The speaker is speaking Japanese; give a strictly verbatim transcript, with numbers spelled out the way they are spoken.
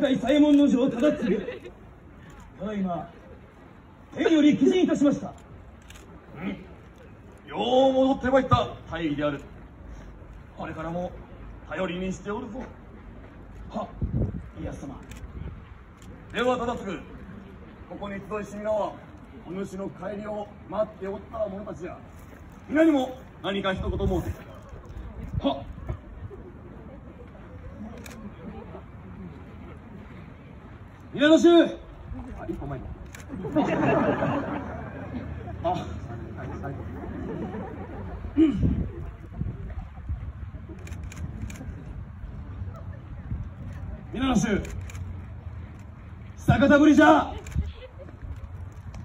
い左衛門の城忠次、ただいま天より帰陣いたしました。 うん、よう戻ってまいった大義である。これからも頼りにしておるぞ。 は、家康様。 では忠次、ここに集いし皆はお主の帰りを待っておった者たちや、皆にも何か一言申せ。 はっ。皆の衆、 あ、一個前の。あ、最後。 皆の衆、久方ぶりじゃ。